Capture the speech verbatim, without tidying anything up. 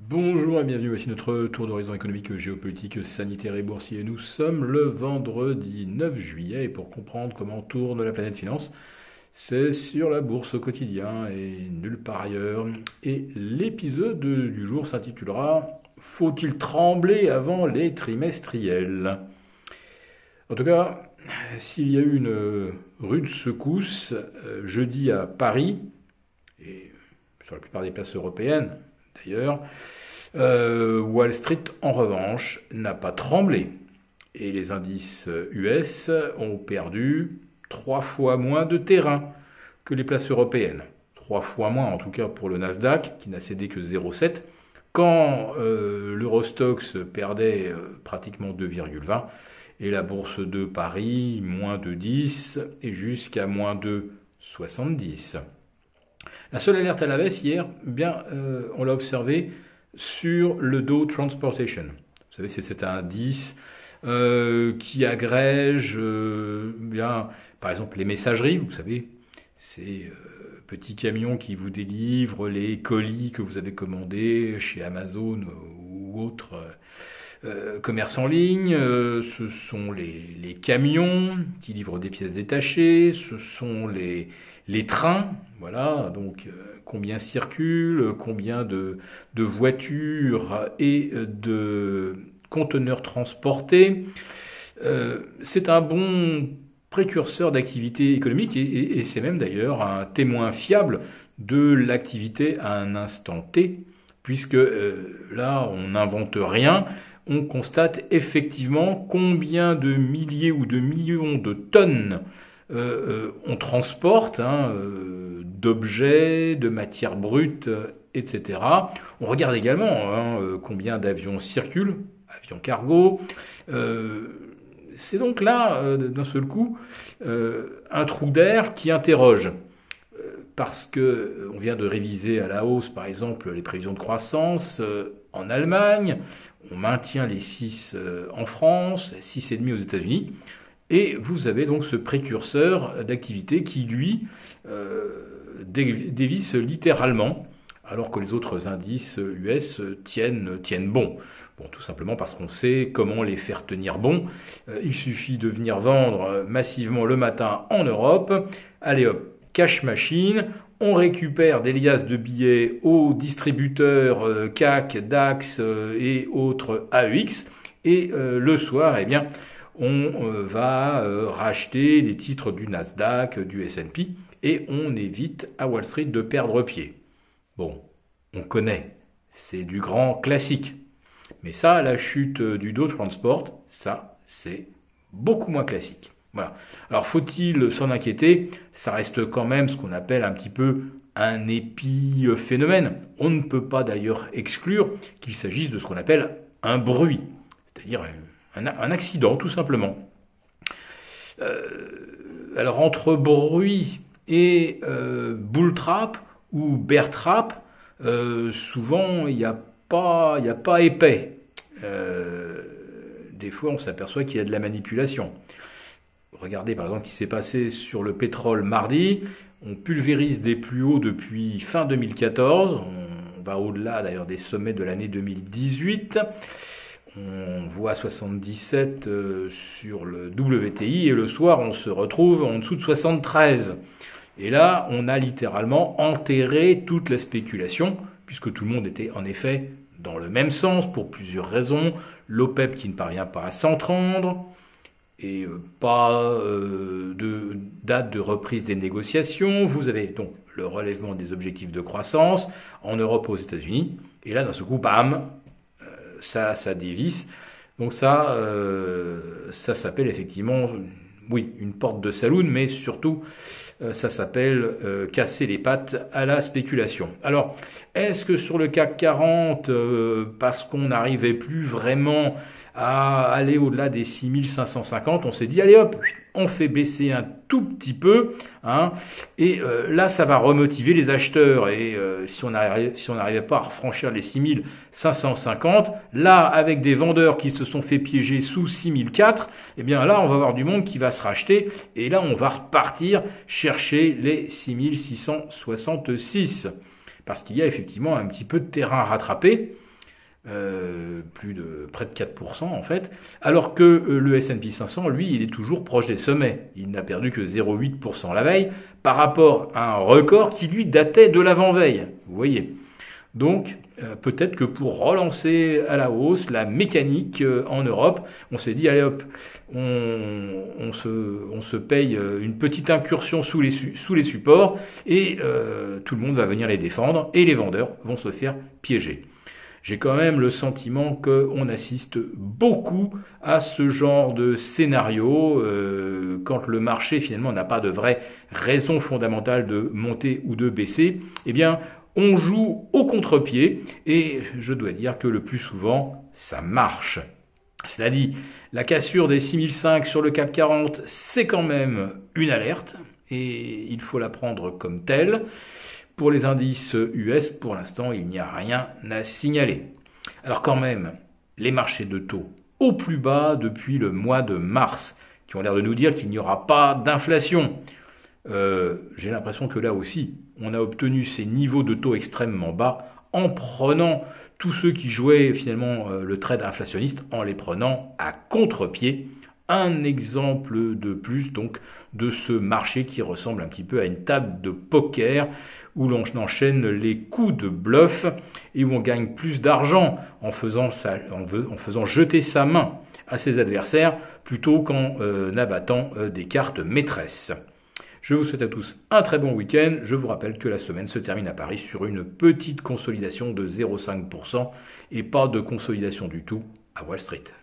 Bonjour et bienvenue, voici notre tour d'horizon économique, géopolitique, sanitaire et boursier. Nous sommes le vendredi neuf juillet et pour comprendre comment tourne la planète finance, c'est sur la bourse au quotidien et nulle part ailleurs. Et l'épisode du jour s'intitulera Faut-il trembler avant les trimestriels? En tout cas, s'il y a eu une rude secousse euh, jeudi à Paris, et sur la plupart des places européennes d'ailleurs, euh, Wall Street, en revanche, n'a pas tremblé. Et les indices U S ont perdu trois fois moins de terrain que les places européennes. Trois fois moins, en tout cas pour le Nasdaq, qui n'a cédé que zéro virgule sept, quand euh, l'Eurostoxx perdait euh, pratiquement deux virgule vingt, et la bourse de Paris, moins de dix, et jusqu'à moins de soixante-dix. La seule alerte à la baisse hier, eh bien, euh, on l'a observé sur le Dow Transportation. Vous savez, c'est cet indice euh, qui agrège, euh, bien, par exemple, les messageries. Vous savez, ces euh, petits camions qui vous délivrent les colis que vous avez commandés chez Amazon ou autres euh, commerces en ligne. Euh, ce sont les, les camions qui livrent des pièces détachées. Ce sont les Les trains, voilà, donc euh, combien circulent, combien de, de voitures et de conteneurs transportés. Euh, c'est un bon précurseur d'activité économique et, et, et c'est même d'ailleurs un témoin fiable de l'activité à un instant T, puisque euh, là, on n'invente rien. On constate effectivement combien de milliers ou de millions de tonnes Euh, euh, on transporte hein, euh, d'objets, de matières brutes, euh, et cetera. On regarde également hein, euh, combien d'avions circulent, avions cargo. Euh, c'est donc là, euh, d'un seul coup, euh, un trou d'air qui interroge. Euh, parce que euh, on vient de réviser à la hausse, par exemple, les prévisions de croissance euh, en Allemagne. On maintient les six euh, en France, six virgule cinq aux États-Unis. Et vous avez donc ce précurseur d'activité qui, lui, euh, dévisse littéralement, alors que les autres indices U S tiennent, tiennent bon. Bon, tout simplement parce qu'on sait comment les faire tenir bon. Euh, il suffit de venir vendre massivement le matin en Europe. Allez hop, cash machine. On récupère des liasses de billets aux distributeurs euh, C A C, DAX euh, et autres A E X. Et euh, le soir, eh bien, on va racheter des titres du Nasdaq, du S and P, et on évite à Wall Street de perdre pied. Bon, on connaît, c'est du grand classique. Mais ça, la chute du Dow Transport, ça, c'est beaucoup moins classique. Voilà. Alors, faut-il s'en inquiéter? Ça reste quand même ce qu'on appelle un petit peu un épiphénomène. On ne peut pas d'ailleurs exclure qu'il s'agisse de ce qu'on appelle un bruit, c'est-à-dire Un, un accident, tout simplement. Euh, alors, entre bruit et euh, bull trap ou bear trap, euh, souvent, il n'y a pas, il n'y a pas épais. Euh, des fois, on s'aperçoit qu'il y a de la manipulation. Regardez, par exemple, ce qui s'est passé sur le pétrole mardi. On pulvérise des plus hauts depuis fin deux mille quatorze. On va au-delà, d'ailleurs, des sommets de l'année deux mille dix-huit. On voit soixante-dix-sept euh, sur le W T I et le soir on se retrouve en dessous de soixante-treize. Et là on a littéralement enterré toute la spéculation puisque tout le monde était en effet dans le même sens pour plusieurs raisons. L'OPEP qui ne parvient pas à s'entendre et euh, pas euh, de date de reprise des négociations. Vous avez donc le relèvement des objectifs de croissance en Europe, aux États-Unis. Et là d'un seul coup, bam, ça, ça dévisse. Donc ça, euh, ça s'appelle effectivement, oui, une porte de saloon, mais surtout, euh, ça s'appelle euh, casser les pattes à la spéculation. Alors, est-ce que sur le C A C quarante, euh, parce qu'on n'arrivait plus vraiment à aller au-delà des six mille cinq cent cinquante, on s'est dit, allez hop, on fait baisser un tout petit peu, hein, et euh, là, ça va remotiver les acheteurs. Et euh, si on n'arrivait si on n'arrivait pas à franchir les six mille cinq cent cinquante, là, avec des vendeurs qui se sont fait piéger sous six mille quatre, eh bien là, on va avoir du monde qui va se racheter, et là, on va repartir chercher les six mille six cent soixante-six. Parce qu'il y a effectivement un petit peu de terrain à rattraper. euh, plus de près de quatre pour cent en fait, alors que euh, le S and P cinq cents, lui, il est toujours proche des sommets. Il n'a perdu que zéro virgule huit pour cent la veille, par rapport à un record qui lui datait de l'avant-veille. Vous voyez. Donc, euh, peut-être que pour relancer à la hausse la mécanique euh, en Europe, on s'est dit, allez hop, on, on, se, on se paye une petite incursion sous les, sous les supports et euh, tout le monde va venir les défendre et les vendeurs vont se faire piéger. J'ai quand même le sentiment qu'on assiste beaucoup à ce genre de scénario euh, quand le marché finalement n'a pas de vraie raison fondamentale de monter ou de baisser. Eh bien, on joue au contre-pied et je dois dire que le plus souvent, ça marche. C'est-à-dire, la cassure des six mille cinq sur le C A C quarante, c'est quand même une alerte et il faut la prendre comme telle. Pour les indices U S, pour l'instant, il n'y a rien à signaler. Alors quand même, les marchés de taux au plus bas depuis le mois de mars, qui ont l'air de nous dire qu'il n'y aura pas d'inflation. Euh, j'ai l'impression que là aussi, on a obtenu ces niveaux de taux extrêmement bas en prenant tous ceux qui jouaient finalement euh, le trade inflationniste, en les prenant à contre-pied. Un exemple de plus donc de ce marché qui ressemble un petit peu à une table de poker où l'on enchaîne les coups de bluff et où on gagne plus d'argent en faisant, sa, en faisant jeter sa main à ses adversaires plutôt qu'en euh, abattant euh, des cartes maîtresses. Je vous souhaite à tous un très bon week-end. Je vous rappelle que la semaine se termine à Paris sur une petite consolidation de zéro virgule cinq pour cent et pas de consolidation du tout à Wall Street.